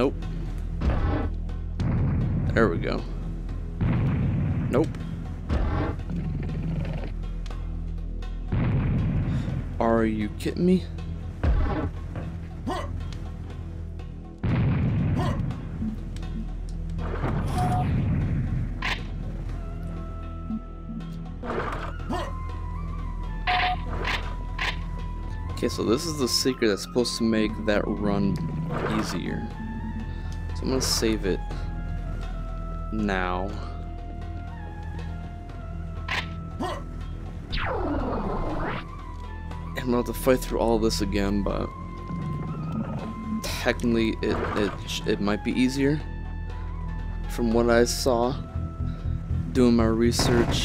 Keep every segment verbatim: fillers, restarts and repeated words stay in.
Nope. There we go. Nope. Are you kidding me? Okay, so this is the secret that's supposed to make that run easier. So I'm gonna save it now. And we'll have to fight through all of this again, but technically it, it, it might be easier. From what I saw, doing my research.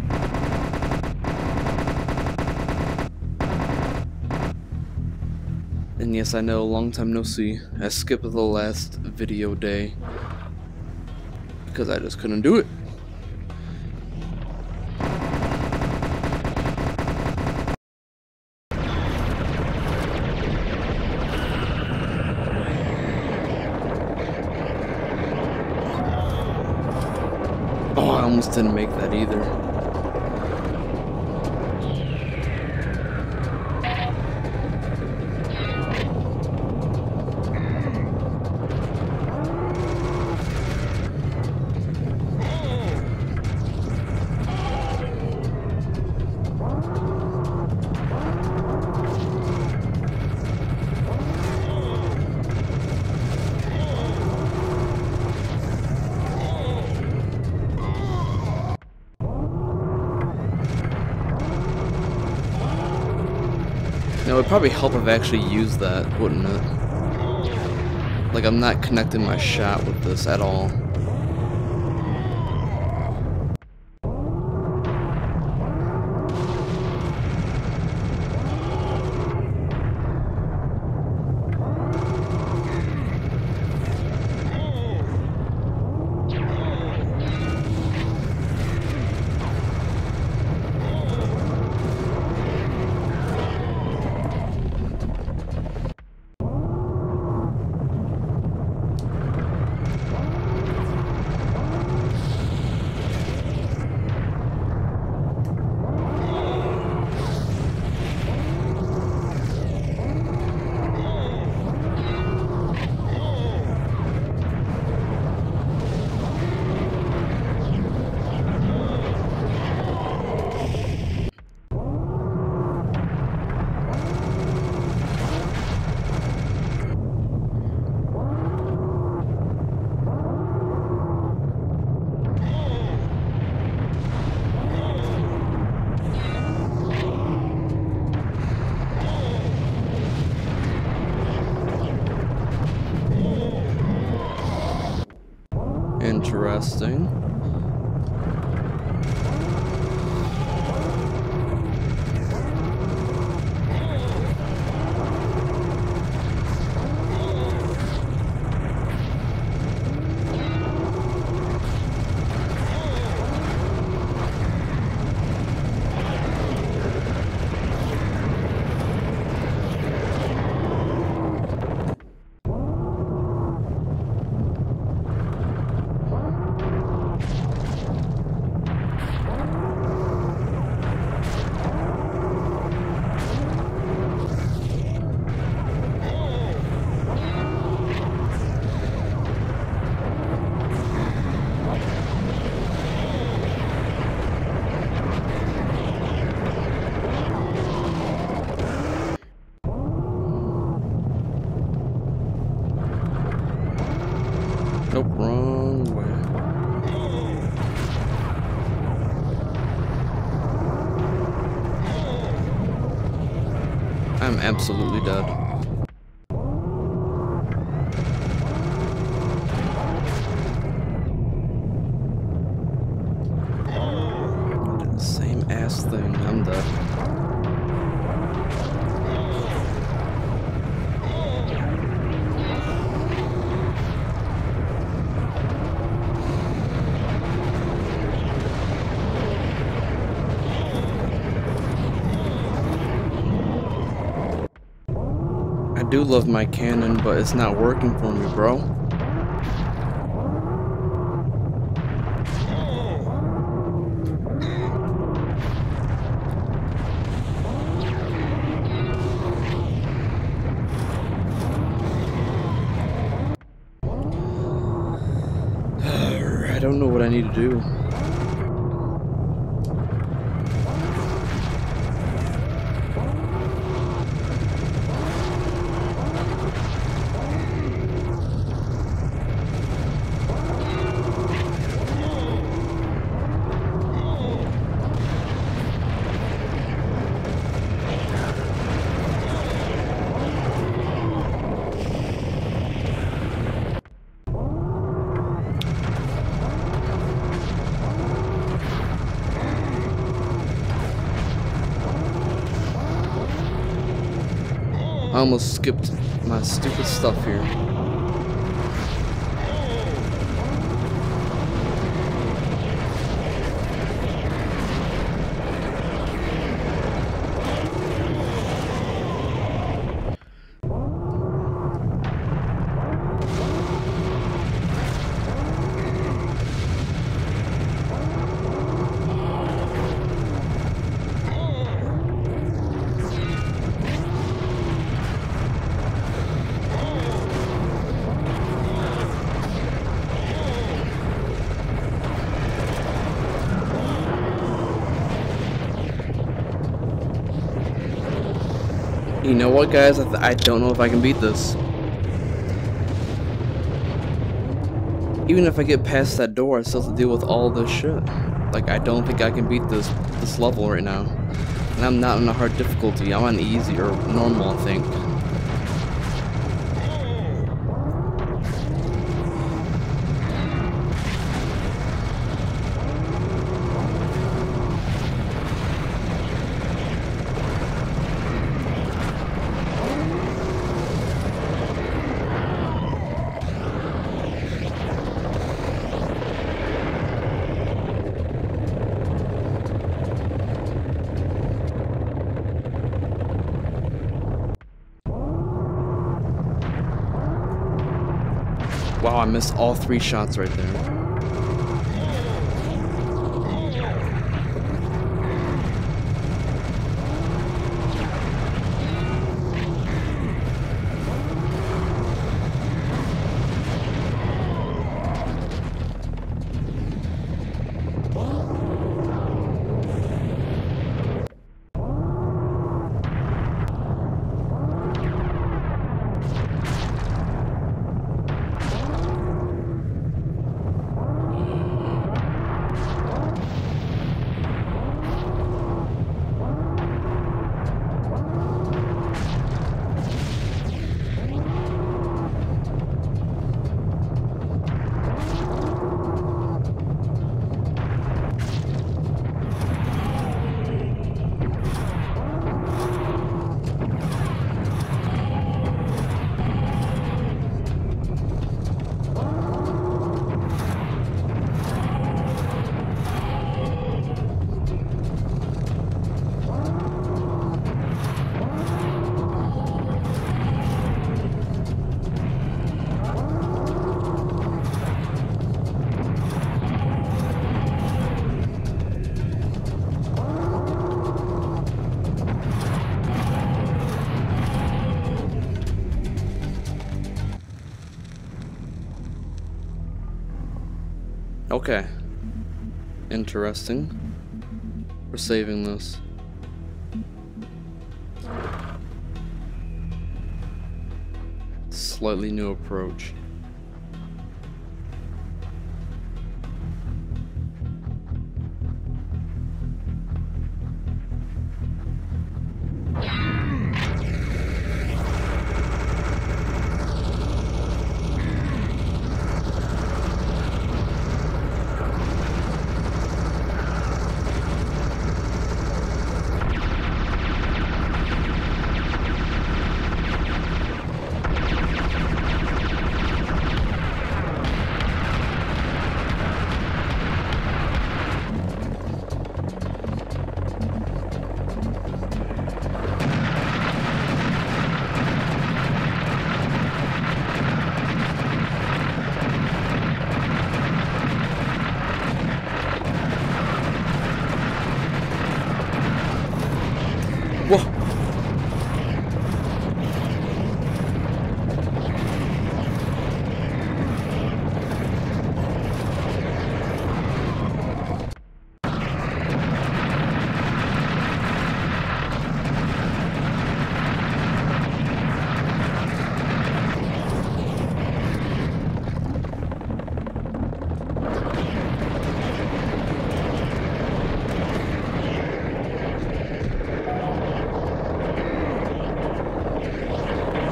And yes, I know, long time no see. I skipped the last video day because I just couldn't do it. Oh, I almost didn't make that either. You know, it would probably help if I actually used that, wouldn't it? Like, I'm not connecting my shot with this at all. Interesting. Nope, wrong way. I'm absolutely dead. I did the same ass thing. I'm dead. I do love my cannon, but it's not working for me, bro. don't know what I need to do. I almost skipped my stupid stuff here. You know what, guys? I, th I don't know if I can beat this. Even if I get past that door, I still have to deal with all this shit. Like, I don't think I can beat this this level right now. And I'm not on a hard difficulty. I'm on easy or normal, I think. Wow, I missed all three shots right there. Okay. Interesting. We're saving this. Slightly new approach.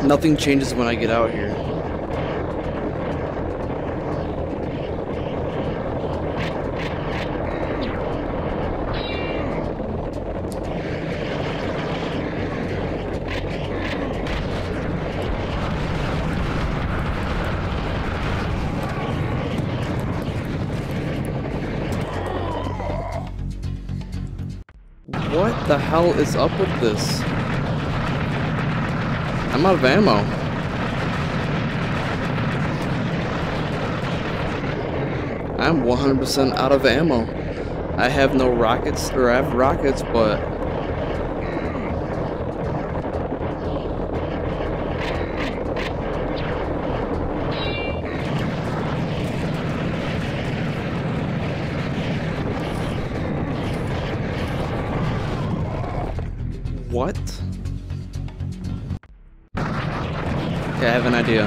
Nothing changes when I get out here. What the hell is up with this? I'm out of ammo. I'm one hundred percent out of ammo. I have no rockets, or I have rockets, but what? Okay, I have an idea.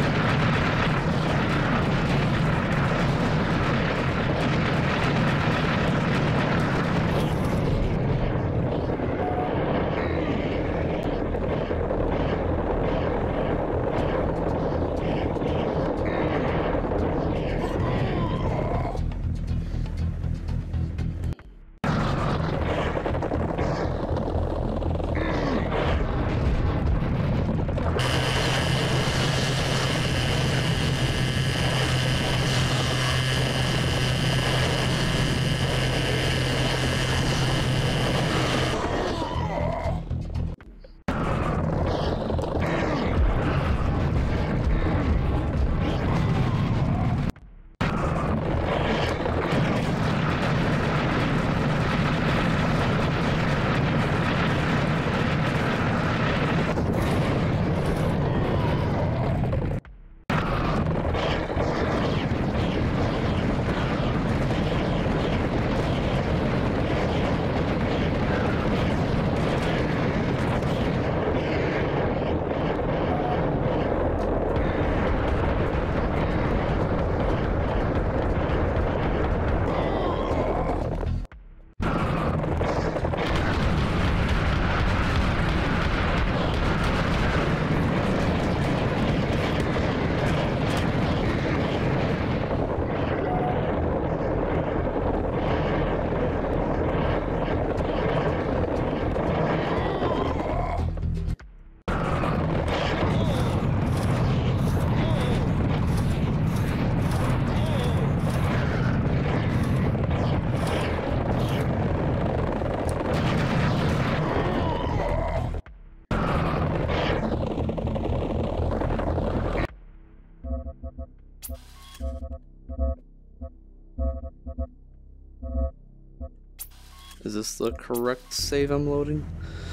Is this the correct save I'm loading?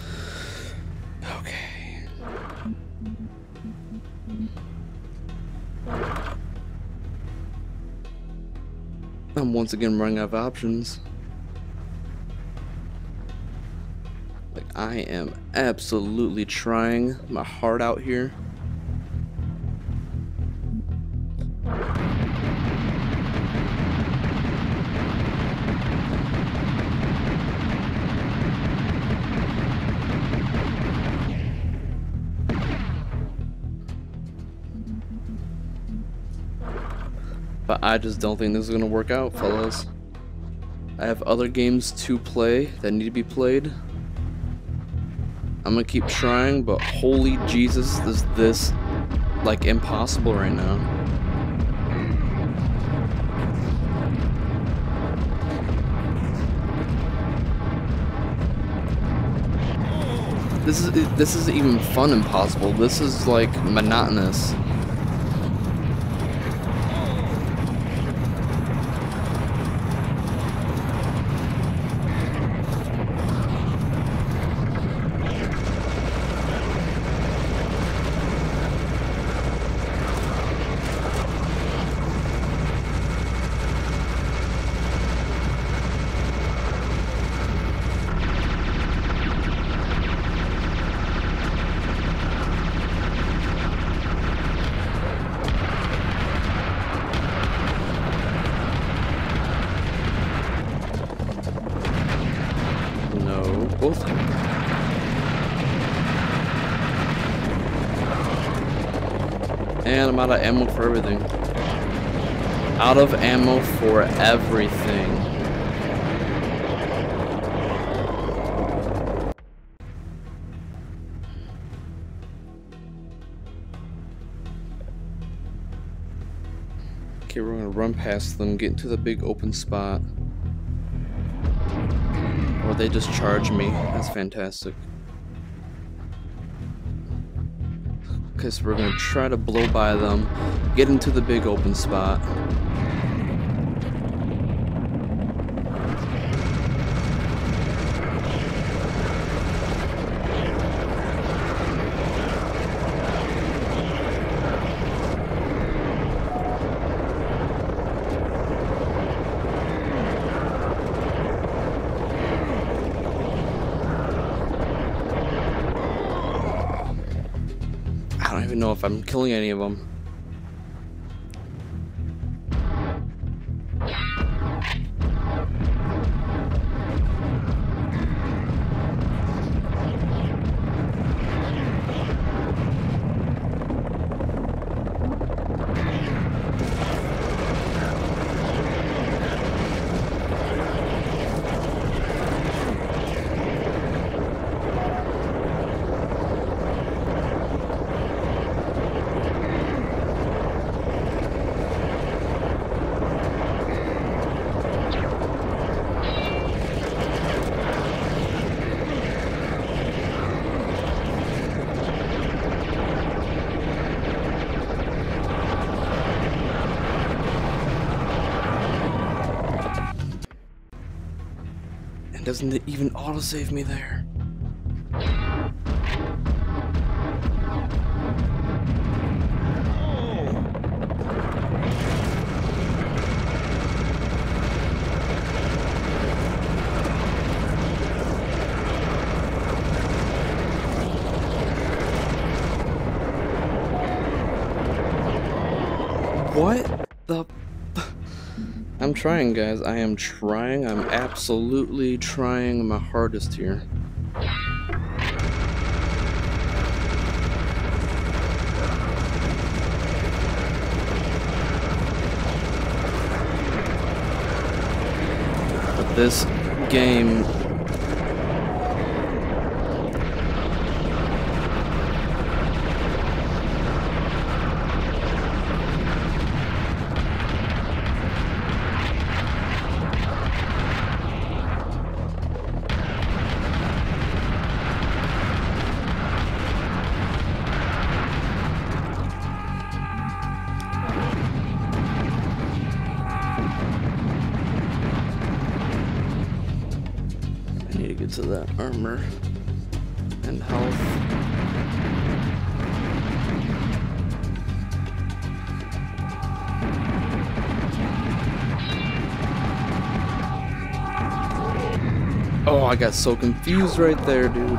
Okay. I'm once again running out of options. Like, I am absolutely trying my heart out here. But I just don't think this is gonna work out, fellas. I have other games to play that need to be played. I'm gonna keep trying, but holy Jesus, is this like impossible right now. This is this isn't even fun impossible. This is like monotonous. And I'm out of ammo for everything. Out of ammo for everything. Okay, we're gonna run past them, get into the big open spot. Or they just charge me. That's fantastic. Okay, so we're gonna try to blow by them, get into the big open spot. I don't even know if I'm killing any of them. Doesn't it even autosave me there? What the? I'm trying, guys. I am trying. I'm absolutely trying my hardest here. But this game... to that armor and health. Oh, I got so confused right there, dude.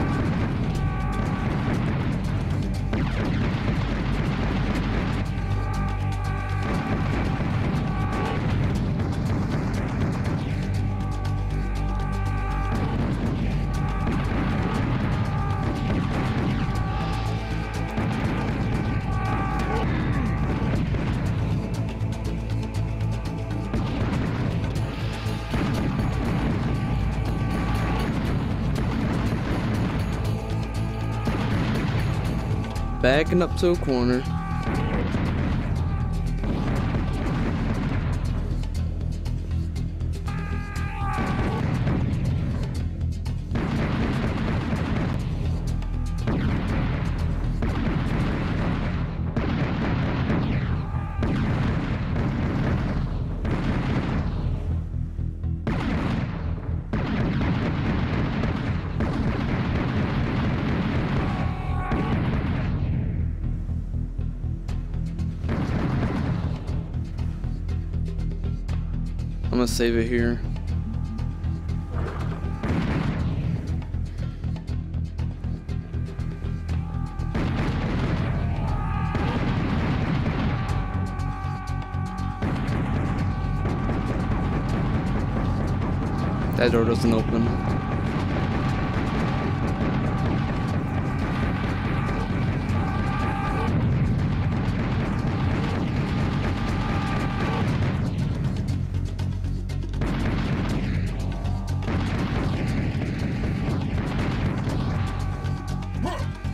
Backing up to a corner. I'm gonna save it here. That door doesn't open.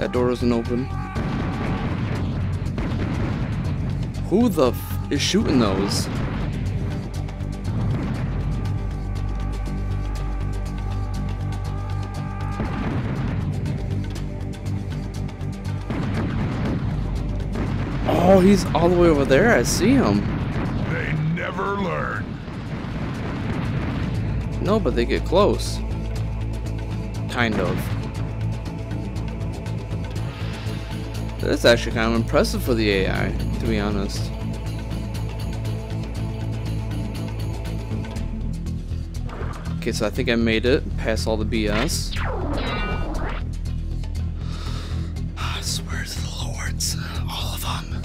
That door isn't open. Who the f is shooting those? Oh, he's all the way over there. I see him. They never learn. No, but they get close. Kind of. That's actually kind of impressive for the A I, to be honest. Okay, so I think I made it past all the B S. I swear to the lords, all of them.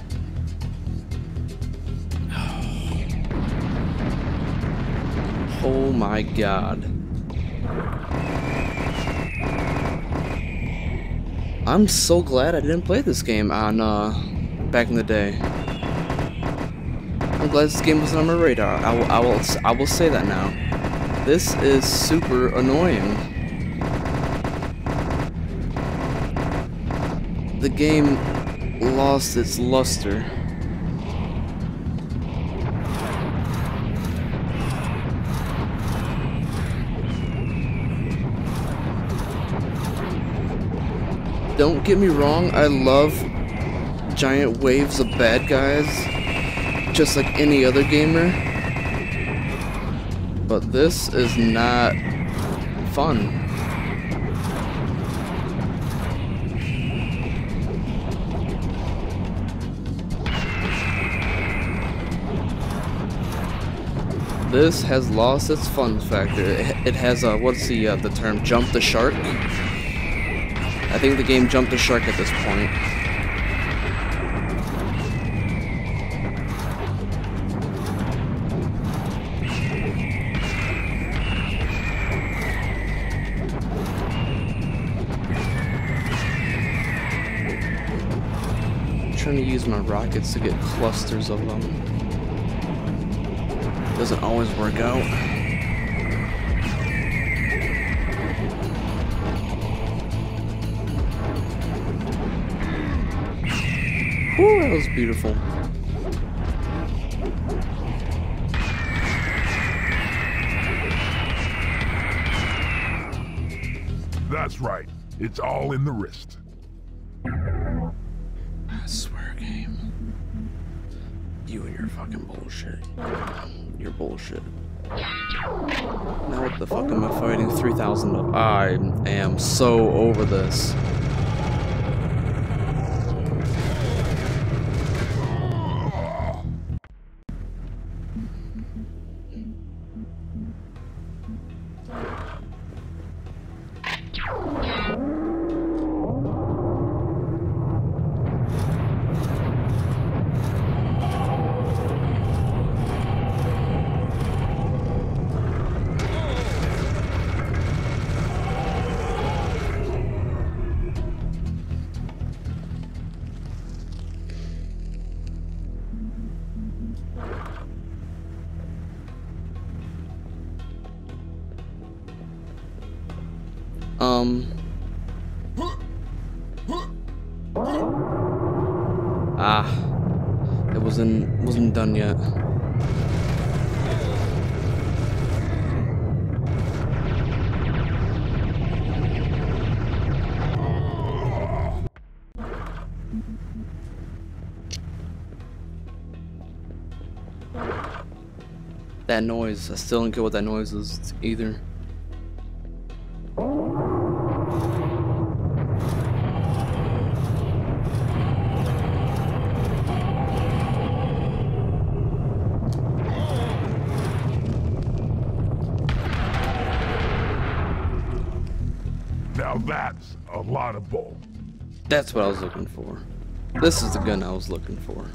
Oh my god. I'm so glad I didn't play this game on uh back in the day. I'm glad this game wasn't on my radar. I will I will I will say that now. This is super annoying. The game lost its luster. Don't get me wrong, I love giant waves of bad guys, just like any other gamer, but this is not fun. This has lost its fun factor. It, it has a, what's the, uh, the term, jump the shark? I think the game jumped the shark at this point. I'm trying to use my rockets to get clusters of them. Doesn't always work out. Whew, that was beautiful. That's right. It's all in the wrist. I swear, game. You and your fucking bullshit. You're bullshit. Now what the fuck am I fighting three thousand of? I am so over this. Um. Ah. It wasn't wasn't done yet. That noise, I still don't get what that noise is either. Now that's a lot of bull. That's what I was looking for. This is the gun I was looking for.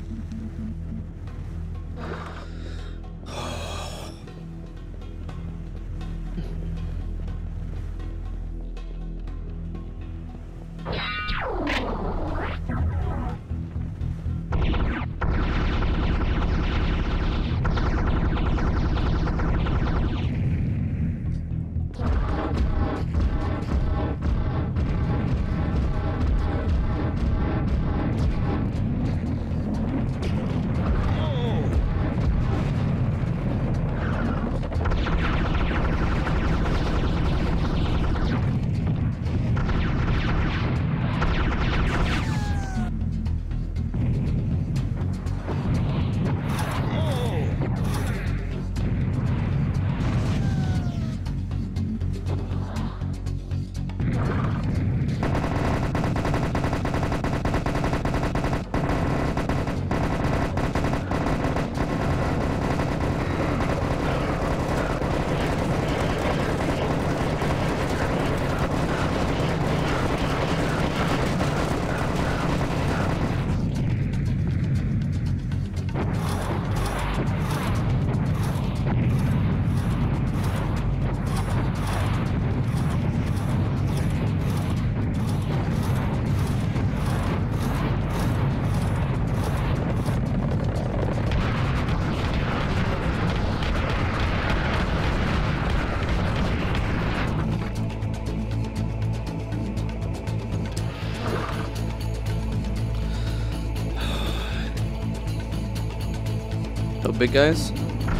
No big guys?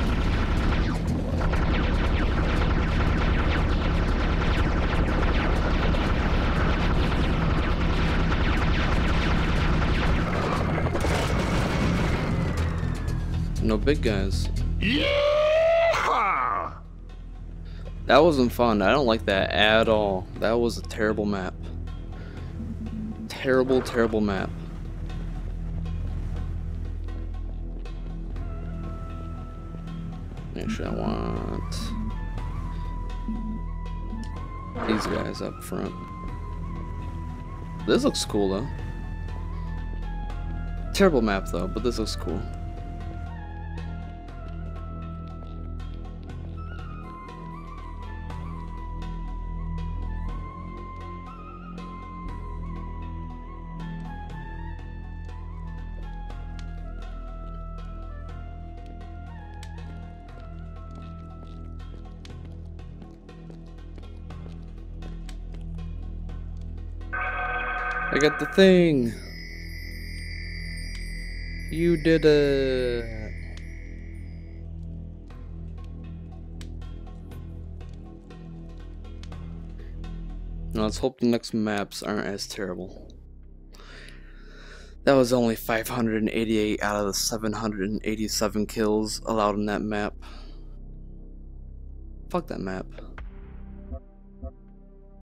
No big guys. Yeah! That wasn't fun. I don't like that at all. That was a terrible map. Terrible, terrible map. Actually, I want these guys up front. This looks cool though. Terrible map though, but this looks cool. I got the thing. You did it. Now let's hope the next maps aren't as terrible. That was only five hundred eighty-eight out of the seven hundred eighty-seven kills allowed in that map. Fuck that map.